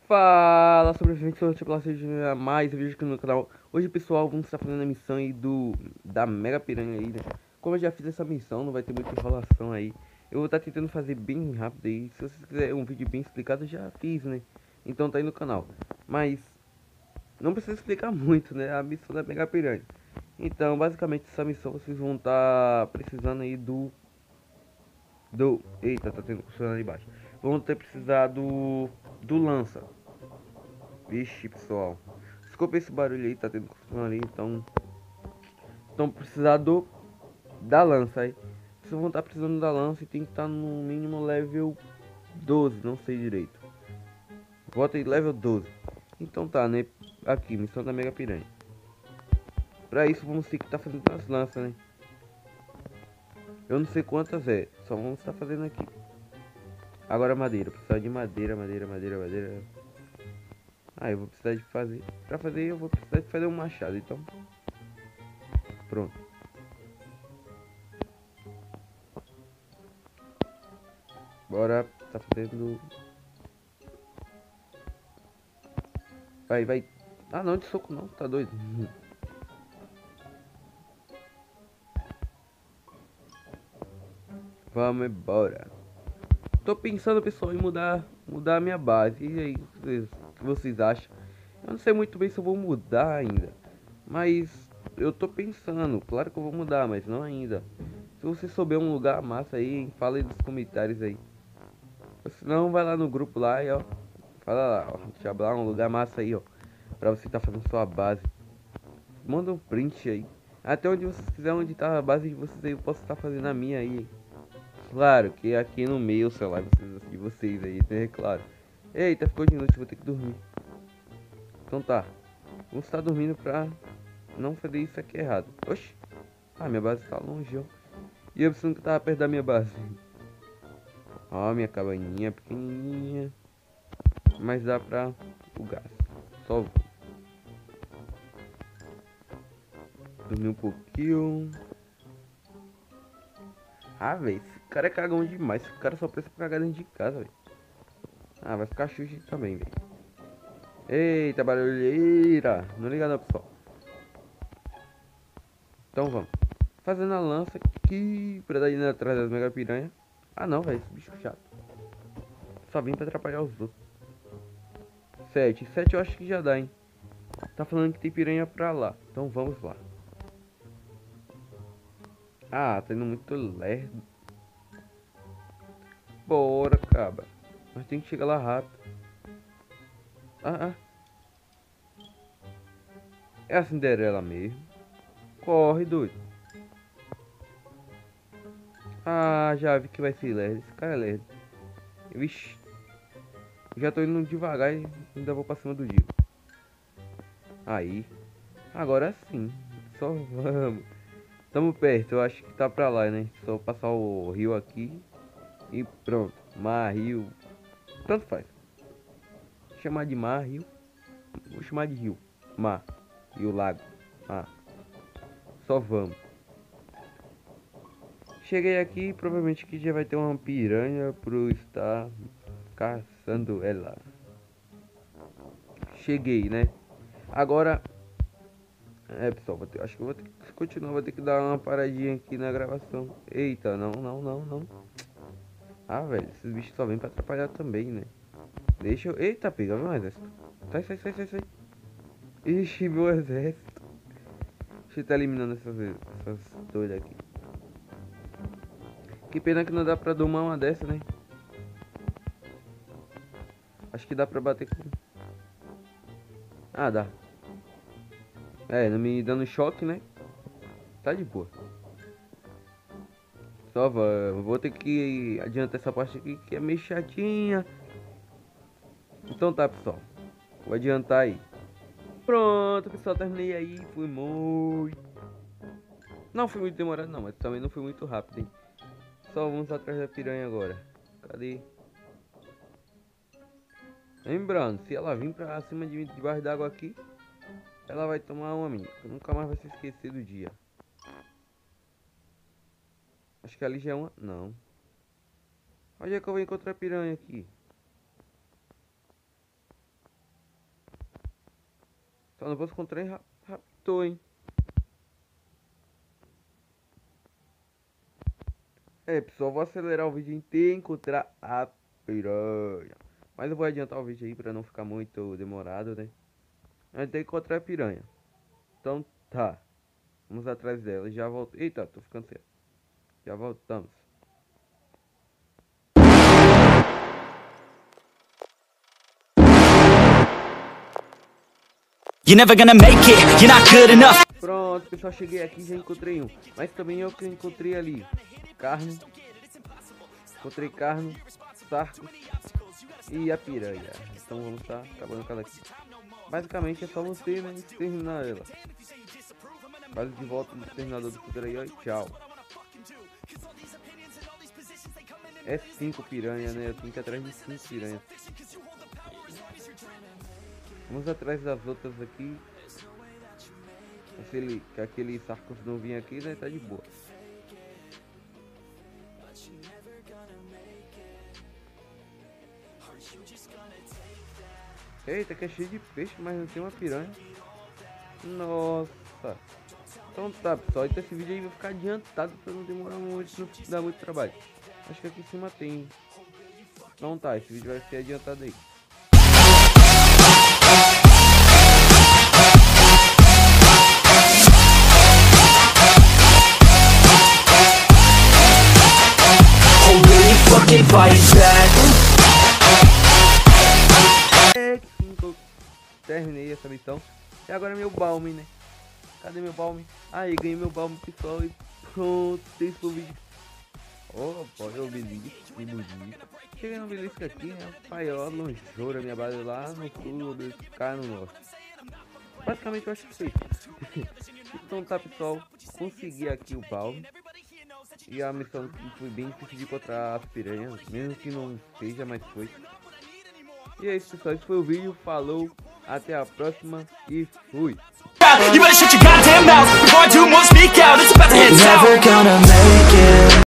Fala, sobrevivente, sou o Tipo seja mais um vídeo aqui no canal. Hoje, pessoal, vamos estar fazendo a missão aí da Mega Piranha aí, né? Como eu já fiz essa missão, não vai ter muita enrolação aí. Eu vou estar tentando fazer bem rápido aí. Se vocês quiserem um vídeo bem explicado, eu já fiz, né? Então tá aí no canal. Mas não precisa explicar muito, né? A missão da Mega Piranha. Então, basicamente, essa missão vocês vão estar precisando aí Eita, tá tendo funcionando ali embaixo. Vão ter precisar do lança. Vixe, pessoal. Desculpa esse barulho aí, tá tendo construção ali, então precisar da lança aí. Vocês vão estar precisando da lança e tem que estar no mínimo level 12, não sei direito. Bota aí level 12. Então tá, né? Aqui, missão da Mega Piranha. Pra isso vamos ter que estar fazendo as lanças, né? Eu não sei quantas é, só vamos estar fazendo aqui. Agora madeira, precisar de madeira. Ah, eu vou precisar de fazer. Pra fazer eu vou precisar de fazer um machado, então. Pronto. Bora, tá fazendo. Vai. Ah, não, de soco não, tá doido. Vamos embora. Tô pensando, pessoal, em mudar a minha base. E aí, o que vocês acham? Eu não sei muito bem se eu vou mudar ainda. Mas eu tô pensando, claro que eu vou mudar, mas não ainda. Se você souber um lugar massa aí, fala aí nos comentários aí. Ou se não, vai lá no grupo lá e ó. Fala lá, ó. Deixa eu falar um lugar massa aí, ó. Pra você tá fazendo sua base. Manda um print aí. Até onde vocês quiserem, onde tá a base de vocês aí, eu posso estar fazendo a minha aí. Claro que aqui no meio, sei lá, de vocês aí, né? Claro. Eita, ficou de noite, vou ter que dormir. Então tá. Vou estar dormindo pra não fazer isso aqui errado. Oxi. Ah, minha base tá longe, ó. E eu pensando que tava perto da minha base. Ó, minha cabaninha pequenininha. Mas dá pra o gás. Só vou dormir um pouquinho. Ah, velho, esse cara é cagão demais. Esse cara só pensa pra cagar dentro de casa, velho. Ah, vai ficar xuxa também, velho. Eita, barulheira. Não liga não, pessoal. Então vamos. Fazendo a lança aqui pra dar indo atrás das mega piranha. Ah não, velho, esse bicho chato. Só vim pra atrapalhar os outros. 7 eu acho que já dá, hein. Tá falando que tem piranha pra lá. Então vamos lá. Ah, tá indo muito lerdo. Bora, cabra. Nós tem que chegar lá rápido. Ah. É a Cinderela mesmo. Corre, doido. Ah, já vi que vai ser lerdo. Esse cara é lerdo. Vixe. Já tô indo devagar e ainda vou pra cima do Digo. Aí. Agora sim. Só vamos. Tamo perto. Eu acho que tá pra lá, né? Só passar o rio aqui. E pronto. Mar, rio. Tanto faz. Vou chamar de mar, rio. Vou chamar de rio. Mar. E o lago. Ah. Só vamos. Cheguei aqui. Provavelmente que já vai ter uma piranha pro estar caçando ela. Cheguei, né? Agora, pessoal, acho que eu vou ter que continuar, vou ter que dar uma paradinha aqui na gravação. Eita, não. Ah, velho, esses bichos só vêm pra atrapalhar também, né? Deixa eu... Eita, pega, meu exército. Sai. Ixi, meu exército. Deixa eu estar eliminando essas doidas aqui. Que pena que não dá pra domar uma dessa, né? Acho que dá pra bater com... Ah, dá. É, não me dando choque, né? Tá de boa. Só vou ter que adiantar essa parte aqui que é meio chatinha. Então tá, pessoal. Vou adiantar aí. Pronto, pessoal, terminei aí. Foi muito... Não foi muito demorado não, mas também não foi muito rápido, hein? Só vamos atrás da piranha agora. Cadê? Lembrando, se ela vir pra cima de mim debaixo d'água aqui, ela vai tomar uma minha. Nunca mais vai se esquecer do dia. Acho que ali já é uma... Não. Onde é que eu vou encontrar a piranha aqui? Só não posso encontrar em raptor, hein? É, pessoal, vou acelerar o vídeo inteiro e encontrar a piranha. Mas eu vou adiantar o vídeo aí pra não ficar muito demorado, né? A gente tem que encontrar a piranha. Então tá. Vamos atrás dela. Já volto. Eita, tô ficando sério. Já voltamos. You're never gonna make it, you're not good enough. Pronto, pessoal, cheguei aqui e já encontrei um. Mas também eu que encontrei ali carne. Encontrei carne, sarco e a piranha. Então vamos estar acabando com ela aqui. Basicamente é só você, né, exterminar ela. Quase de volta no exterminador do futuro aí, ó, e tchau. É 5 piranha, né? Eu tenho que ir atrás de 5 piranhas. Vamos atrás das outras aqui. Se aquele Sarcos não vir aqui, né? Tá de boa. Eita, que é cheio de peixe, mas não tem uma piranha. Nossa. Então tá, pessoal. Então esse vídeo aí vai ficar adiantado pra não demorar muito, não dar muito trabalho. Acho que aqui em cima tem. Então tá, esse vídeo vai ser adiantado aí. Terminei essa missão. E agora meu balme, né? Cadê meu balme? Aí, ganhei meu balme, pessoal. E pronto, esse foi o vídeo. Opa, olha o obelisco, que bonito. Cheguei no obelisco aqui, né? Pai, ó, longeura, minha base lá no sul, o obelisco cai no norte. Basicamente eu acho que foi isso. Então tá, pessoal. Consegui aqui o balme. E a missão foi bem difícil de encontrar as piranhas, mesmo que não seja, mas foi. E é isso, pessoal, esse foi o vídeo, falou, até a próxima e fui! You better shut your goddamn mouth before I do more speak out. It's about to head south.